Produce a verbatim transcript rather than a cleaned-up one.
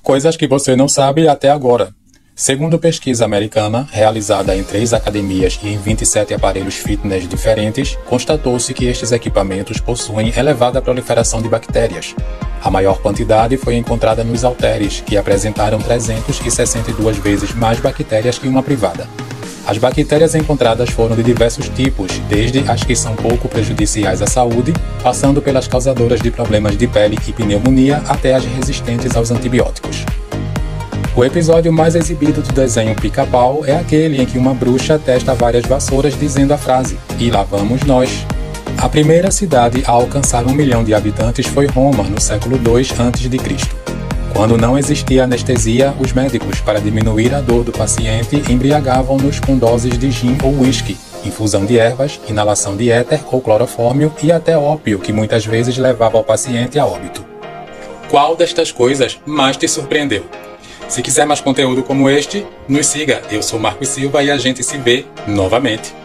Coisas que você não sabe até agora. Segundo pesquisa americana, realizada em três academias e em vinte e sete aparelhos fitness diferentes, constatou-se que estes equipamentos possuem elevada proliferação de bactérias. A maior quantidade foi encontrada nos halteres, que apresentaram trezentas e sessenta e duas vezes mais bactérias que uma privada. As bactérias encontradas foram de diversos tipos, desde as que são pouco prejudiciais à saúde, passando pelas causadoras de problemas de pele e pneumonia, até as resistentes aos antibióticos. O episódio mais exibido do desenho Pica-Pau é aquele em que uma bruxa testa várias vassouras dizendo a frase "E lá vamos nós". A primeira cidade a alcançar um milhão de habitantes foi Roma, no século dois antes de Cristo Quando não existia anestesia, os médicos, para diminuir a dor do paciente, embriagavam-nos com doses de gin ou whisky, infusão de ervas, inalação de éter ou clorofórmio e até ópio, que muitas vezes levava o paciente a óbito. Qual destas coisas mais te surpreendeu? Se quiser mais conteúdo como este, nos siga. Eu sou Marcos Silva e a gente se vê novamente.